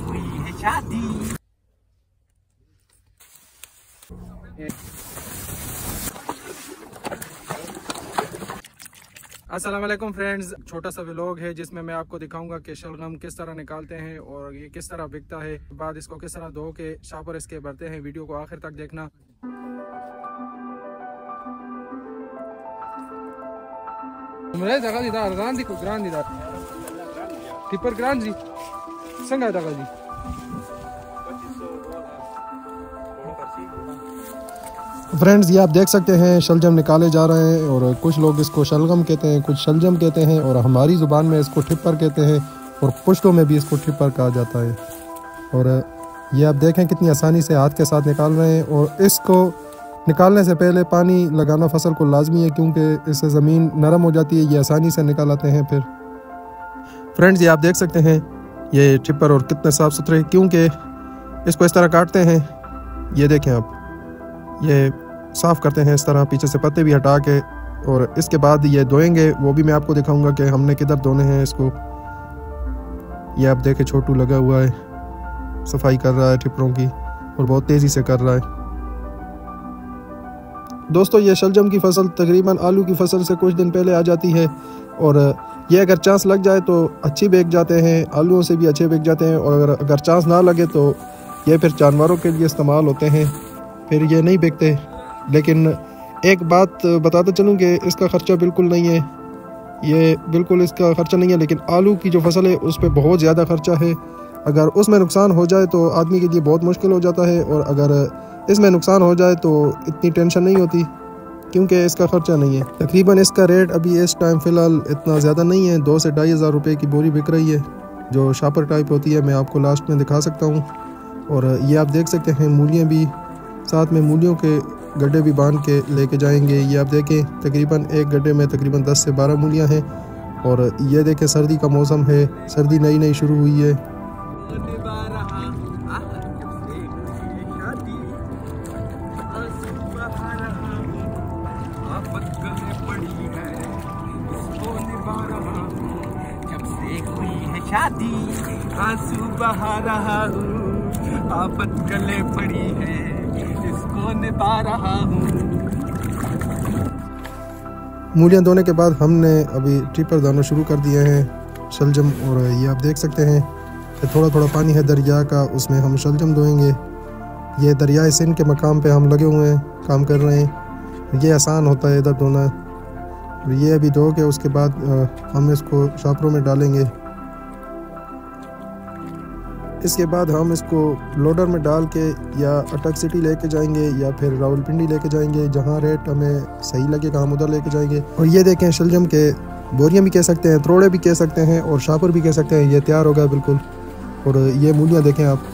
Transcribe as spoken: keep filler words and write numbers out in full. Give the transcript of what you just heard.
हुई है शादी। अस्सलाम वालेकुम फ्रेंड्स, छोटा सा व्लॉग है जिसमें मैं आपको दिखाऊंगा कि शलगम किस तरह निकालते हैं और ये किस तरह बिकता है, बाद इसको किस तरह धो के शापर इसके भरते हैं। वीडियो को आखिर तक देखना। टिपर ग्रांड जी संगा दागा जी फ्रेंड्स, ये आप देख सकते हैं शलजम निकाले जा रहे हैं और कुछ लोग इसको शलगम कहते हैं, कुछ शलजम कहते हैं और हमारी ज़ुबान में इसको टिपर कहते हैं और पुश्तों में भी इसको टिपर कहा जाता है। और ये आप देखें कितनी आसानी से हाथ के साथ निकाल रहे हैं। और इसको निकालने से पहले पानी लगाना फसल को लाजमी है, क्योंकि इससे ज़मीन नरम हो जाती है। ये आसानी से निकाल आते हैं। फिर फ्रेंड्स, ये आप देख सकते हैं ये टिपर और कितने साफ़ सुथरे, क्योंकि इसको इस तरह काटते हैं। ये देखें आप, ये साफ़ करते हैं इस तरह, पीछे से पत्ते भी हटा के, और इसके बाद ये धोएंगे। वो भी मैं आपको दिखाऊंगा कि हमने किधर धोने हैं इसको। ये आप देखें छोटू लगा हुआ है, सफाई कर रहा है टिपरों की और बहुत तेज़ी से कर रहा है। दोस्तों, ये शलजम की फसल तकरीबन आलू की फसल से कुछ दिन पहले आ जाती है और ये अगर चांस लग जाए तो अच्छी बिक जाते हैं, आलूओं से भी अच्छे बिक जाते हैं। और अगर अगर चांस ना लगे तो ये फिर जानवरों के लिए इस्तेमाल होते हैं, फिर ये नहीं बिकते। लेकिन एक बात बताते चलूँ कि इसका ख़र्चा बिल्कुल नहीं है, ये बिल्कुल इसका ख़र्चा नहीं है। लेकिन आलू की जो फसल है उस पर बहुत ज़्यादा ख़र्चा है। अगर उसमें नुकसान हो जाए तो आदमी के लिए बहुत मुश्किल हो जाता है, और अगर इसमें नुकसान हो जाए तो इतनी टेंशन नहीं होती, क्योंकि इसका ख़र्चा नहीं है। तकरीबन इसका रेट अभी इस टाइम फ़िलहाल इतना ज़्यादा नहीं है, दो से ढाई हज़ार रुपये की बोरी बिक रही है, जो शापर टाइप होती है। मैं आपको लास्ट में दिखा सकता हूँ। और ये आप देख सकते हैं मूलियाँ भी, साथ में मूलियों के गड्ढे भी बांध के लेके जाएंगे। ये आप देखें तकरीबन एक गड्ढे में तकरीबन दस से बारह मूलियाँ हैं। और ये देखें सर्दी का मौसम है, सर्दी नई नई शुरू हुई है। शादी आंसू बहा रहा हूँ, आफत गले पड़ी है, इसको निभा रहा हूँ। मूलियाँ धोने के बाद हमने अभी टिपर दाना शुरू कर दिए हैं शलजम। और ये आप देख सकते हैं कि थोड़ा थोड़ा पानी है दरिया का, उसमें हम शलजम धोएंगे। ये दरिया सिंध के मकाम पे हम लगे हुए हैं, काम कर रहे हैं। ये आसान होता है इधर धोना। ये अभी धो के उसके बाद हम इसको शापरों में डालेंगे। इसके बाद हम इसको लोडर में डाल के या अटक सिटी लेके जाएंगे या फिर रावलपिंडी लेके जाएंगे, जहाँ रेट हमें सही लगेगा हम उधर लेके जाएंगे। और ये देखें शलजम के बोरियां भी कह सकते हैं, त्रोड़े भी कह सकते हैं और शापर भी कह सकते हैं। ये तैयार हो गया बिल्कुल। और ये मूलियाँ देखें आप,